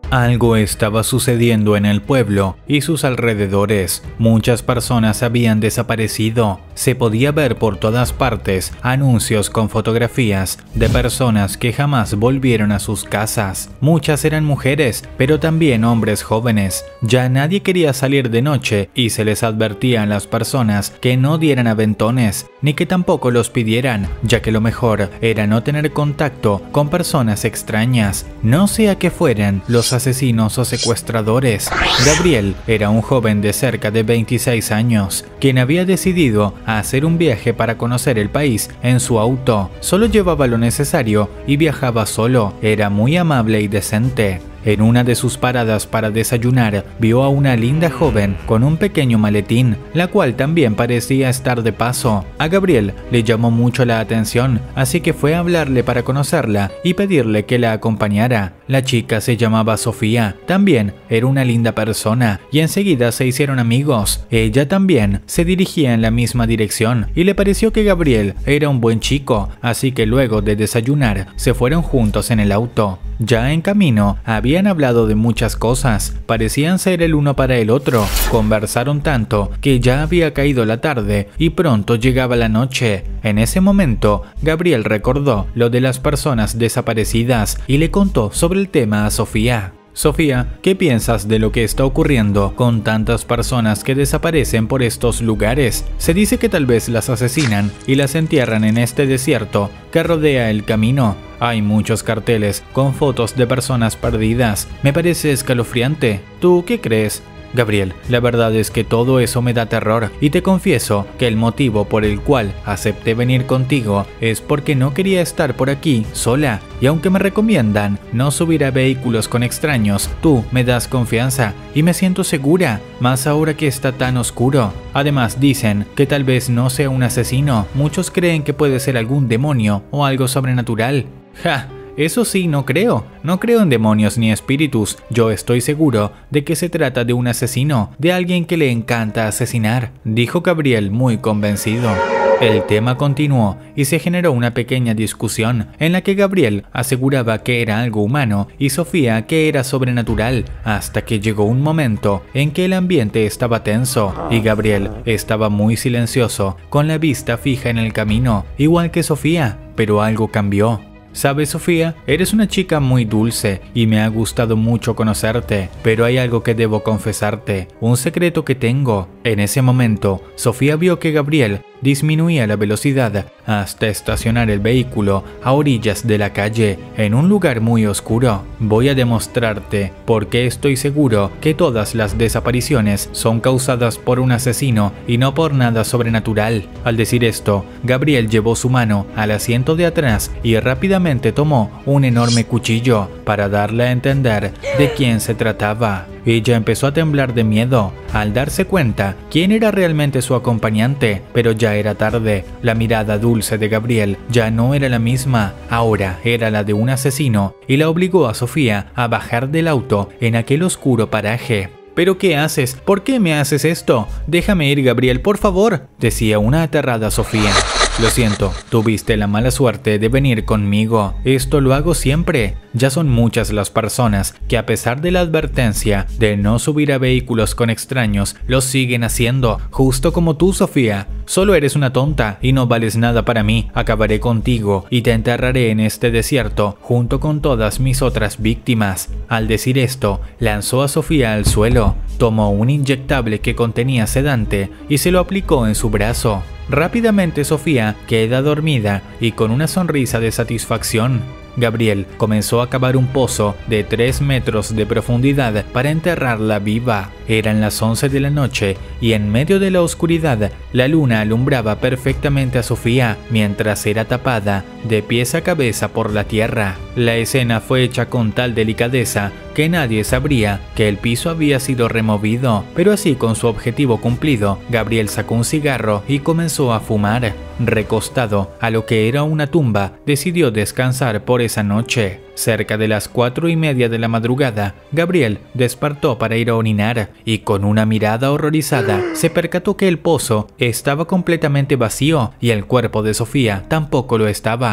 Algo estaba sucediendo en el pueblo y sus alrededores. Muchas personas habían desaparecido. Se podía ver por todas partes anuncios con fotografías de personas que jamás volvieron a sus casas. Muchas eran mujeres, pero también hombres jóvenes. Ya nadie quería salir de noche y se les advertía a las personas que no dieran aventones, ni que tampoco los pidieran, ya que lo mejor era no tener contacto con personas extrañas, no sea que fueran los asesinos o secuestradores. Gabriel era un joven de cerca de 26 años, quien había decidido hacer un viaje para conocer el país en su auto. Solo llevaba lo necesario y viajaba solo. Era muy amable y decente. En una de sus paradas para desayunar, vio a una linda joven con un pequeño maletín, la cual también parecía estar de paso. A Gabriel le llamó mucho la atención, así que fue a hablarle para conocerla y pedirle que la acompañara. La chica se llamaba Sofía, también era una linda persona y enseguida se hicieron amigos. Ella también se dirigía en la misma dirección y le pareció que Gabriel era un buen chico, así que luego de desayunar se fueron juntos en el auto. Ya en camino habían hablado de muchas cosas, parecían ser el uno para el otro, conversaron tanto que ya había caído la tarde y pronto llegaba la noche. En ese momento, Gabriel recordó lo de las personas desaparecidas y le contó sobre el tema a Sofía. Sofía, ¿qué piensas de lo que está ocurriendo con tantas personas que desaparecen por estos lugares? Se dice que tal vez las asesinan y las entierran en este desierto que rodea el camino. Hay muchos carteles con fotos de personas perdidas. Me parece escalofriante. ¿Tú qué crees? Gabriel, la verdad es que todo eso me da terror y te confieso que el motivo por el cual acepté venir contigo es porque no quería estar por aquí sola y aunque me recomiendan no subir a vehículos con extraños, tú me das confianza y me siento segura, más ahora que está tan oscuro. Además dicen que tal vez no sea un asesino, muchos creen que puede ser algún demonio o algo sobrenatural. ¡Ja! Eso sí, no creo en demonios ni espíritus, yo estoy seguro de que se trata de un asesino, de alguien que le encanta asesinar, dijo Gabriel muy convencido. El tema continuó y se generó una pequeña discusión en la que Gabriel aseguraba que era algo humano y Sofía que era sobrenatural, hasta que llegó un momento en que el ambiente estaba tenso y Gabriel estaba muy silencioso, con la vista fija en el camino, igual que Sofía, pero algo cambió. ¿Sabes, Sofía? Eres una chica muy dulce y me ha gustado mucho conocerte, pero hay algo que debo confesarte, un secreto que tengo. En ese momento, Sofía vio que Gabriel disminuía la velocidad hasta estacionar el vehículo a orillas de la calle, en un lugar muy oscuro. Voy a demostrarte por qué estoy seguro que todas las desapariciones son causadas por un asesino y no por nada sobrenatural. Al decir esto, Gabriel llevó su mano al asiento de atrás y rápidamente tomó un enorme cuchillo para darle a entender de quién se trataba. Ella empezó a temblar de miedo al darse cuenta quién era realmente su acompañante, pero ya era tarde. La mirada dulce de Gabriel ya no era la misma, ahora era la de un asesino y la obligó a Sofía a bajar del auto en aquel oscuro paraje. ¿Pero qué haces? ¿Por qué me haces esto? Déjame ir, Gabriel, por favor, decía una aterrada Sofía. Lo siento, tuviste la mala suerte de venir conmigo. Esto lo hago siempre. Ya son muchas las personas que a pesar de la advertencia de no subir a vehículos con extraños, lo siguen haciendo, justo como tú, Sofía. Solo eres una tonta y no vales nada para mí. Acabaré contigo y te enterraré en este desierto junto con todas mis otras víctimas. Al decir esto, lanzó a Sofía al suelo, tomó un inyectable que contenía sedante y se lo aplicó en su brazo. Rápidamente Sofía queda dormida y con una sonrisa de satisfacción. Gabriel comenzó a cavar un pozo de 3 metros de profundidad para enterrarla viva. Eran las 11 de la noche y en medio de la oscuridad la luna alumbraba perfectamente a Sofía mientras era tapada de pies a cabeza por la tierra. La escena fue hecha con tal delicadeza que nadie sabría que el piso había sido removido, pero así con su objetivo cumplido, Gabriel sacó un cigarro y comenzó a fumar. Recostado a lo que era una tumba, decidió descansar por esa noche. Cerca de las 4:30 de la madrugada, Gabriel despertó para ir a orinar y con una mirada horrorizada se percató que el pozo estaba completamente vacío y el cuerpo de Sofía tampoco lo estaba.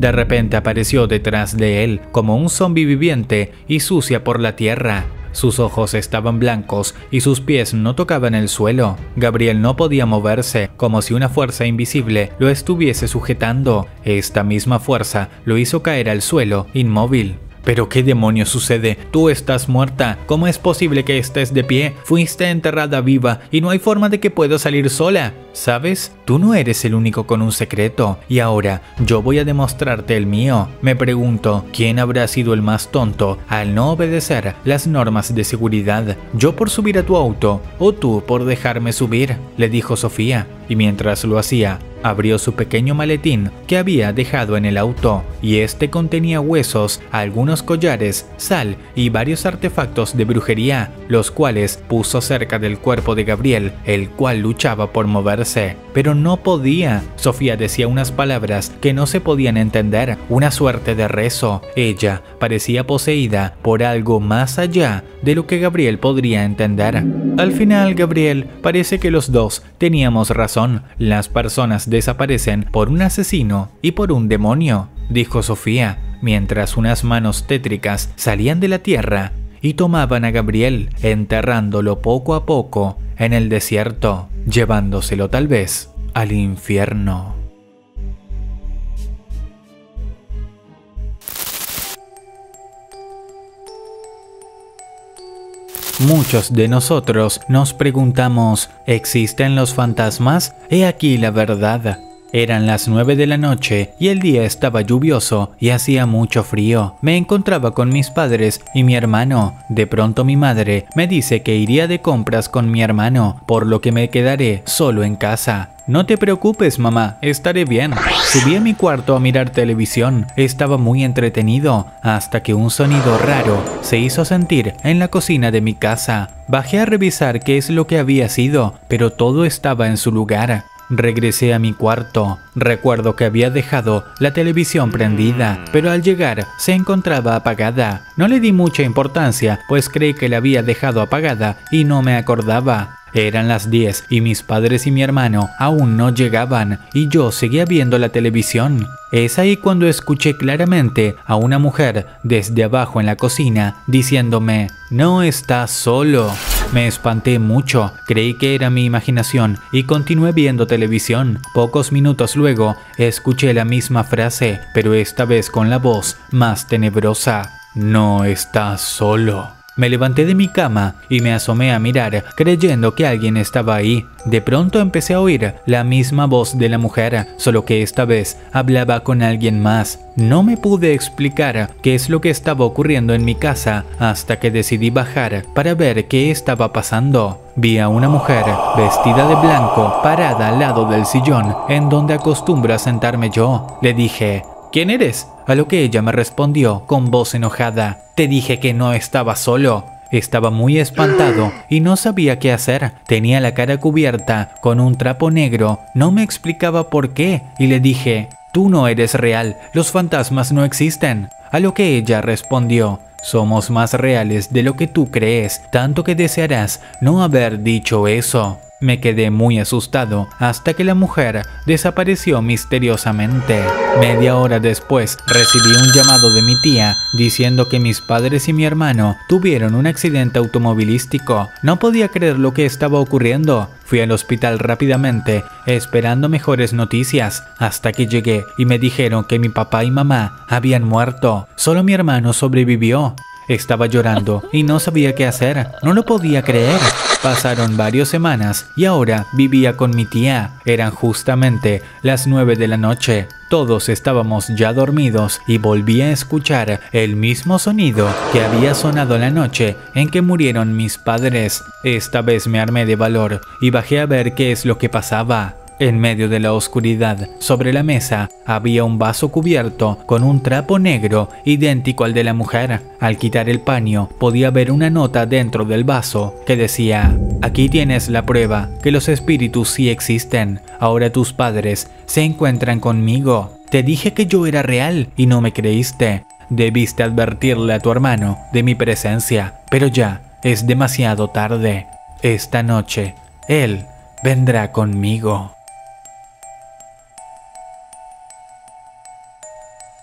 De repente apareció detrás de él como un zombi viviente y sucia por la tierra. Sus ojos estaban blancos y sus pies no tocaban el suelo. Gabriel no podía moverse, como si una fuerza invisible lo estuviese sujetando. Esta misma fuerza lo hizo caer al suelo, inmóvil. ¿Pero qué demonios sucede? Tú estás muerta. ¿Cómo es posible que estés de pie? Fuiste enterrada viva y no hay forma de que pueda salir sola. ¿Sabes? Tú no eres el único con un secreto y ahora yo voy a demostrarte el mío. Me pregunto, ¿quién habrá sido el más tonto al no obedecer las normas de seguridad? ¿Yo por subir a tu auto o tú por dejarme subir?, le dijo Sofía, y mientras lo hacía, abrió su pequeño maletín que había dejado en el auto, y este contenía huesos, algunos collares, sal y varios artefactos de brujería, los cuales puso cerca del cuerpo de Gabriel, el cual luchaba por moverse, pero no podía. Sofía decía unas palabras que no se podían entender, una suerte de rezo. Ella parecía poseída por algo más allá de lo que Gabriel podría entender. Al final, Gabriel, parece que los dos teníamos razón. Las personas desaparecen por un asesino y por un demonio, dijo Sofía, mientras unas manos tétricas salían de la tierra y tomaban a Gabriel, enterrándolo poco a poco en el desierto, llevándoselo tal vez al infierno. Muchos de nosotros nos preguntamos, ¿existen los fantasmas? He aquí la verdad. Eran las 9 de la noche y el día estaba lluvioso y hacía mucho frío. Me encontraba con mis padres y mi hermano. De pronto mi madre me dice que iría de compras con mi hermano, por lo que me quedaré solo en casa. No te preocupes, mamá, estaré bien. Subí a mi cuarto a mirar televisión. Estaba muy entretenido hasta que un sonido raro se hizo sentir en la cocina de mi casa. Bajé a revisar qué es lo que había sido, pero todo estaba en su lugar. Regresé a mi cuarto. Recuerdo que había dejado la televisión prendida, pero al llegar se encontraba apagada. No le di mucha importancia, pues creí que la había dejado apagada y no me acordaba. Eran las 10 y mis padres y mi hermano aún no llegaban y yo seguía viendo la televisión. Es ahí cuando escuché claramente a una mujer desde abajo en la cocina diciéndome, «No estás solo». Me espanté mucho, creí que era mi imaginación y continué viendo televisión. Pocos minutos luego escuché la misma frase, pero esta vez con la voz más tenebrosa, «No estás solo». Me levanté de mi cama y me asomé a mirar, creyendo que alguien estaba ahí. De pronto empecé a oír la misma voz de la mujer, solo que esta vez hablaba con alguien más. No me pude explicar qué es lo que estaba ocurriendo en mi casa hasta que decidí bajar para ver qué estaba pasando. Vi a una mujer vestida de blanco parada al lado del sillón en donde acostumbro a sentarme yo. Le dije, «¿Quién eres?», a lo que ella me respondió con voz enojada, «Te dije que no estaba solo». Estaba muy espantado y no sabía qué hacer. Tenía la cara cubierta con un trapo negro. No me explicaba por qué y le dije, «Tú no eres real, los fantasmas no existen». A lo que ella respondió, «Somos más reales de lo que tú crees, tanto que desearás no haber dicho eso». Me quedé muy asustado hasta que la mujer desapareció misteriosamente. Media hora después recibí un llamado de mi tía diciendo que mis padres y mi hermano tuvieron un accidente automovilístico. No podía creer lo que estaba ocurriendo. Fui al hospital rápidamente, esperando mejores noticias, hasta que llegué y me dijeron que mi papá y mamá habían muerto. Solo mi hermano sobrevivió. Estaba llorando y no sabía qué hacer. No lo podía creer. Pasaron varias semanas y ahora vivía con mi tía. Eran justamente las 9 de la noche. Todos estábamos ya dormidos y volví a escuchar el mismo sonido que había sonado la noche en que murieron mis padres. Esta vez me armé de valor y bajé a ver qué es lo que pasaba. En medio de la oscuridad, sobre la mesa, había un vaso cubierto con un trapo negro idéntico al de la mujer. Al quitar el paño, podía ver una nota dentro del vaso que decía, «Aquí tienes la prueba que los espíritus sí existen. Ahora tus padres se encuentran conmigo. Te dije que yo era real y no me creíste. Debiste advertirle a tu hermano de mi presencia, pero ya es demasiado tarde. Esta noche, él vendrá conmigo».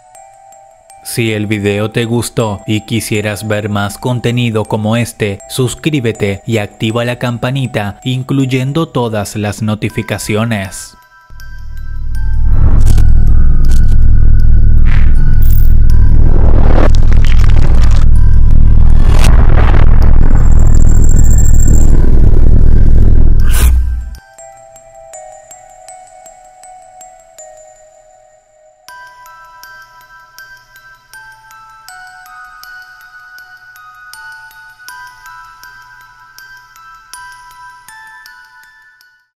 Si el video te gustó y quisieras ver más contenido como este, suscríbete y activa la campanita, incluyendo todas las notificaciones.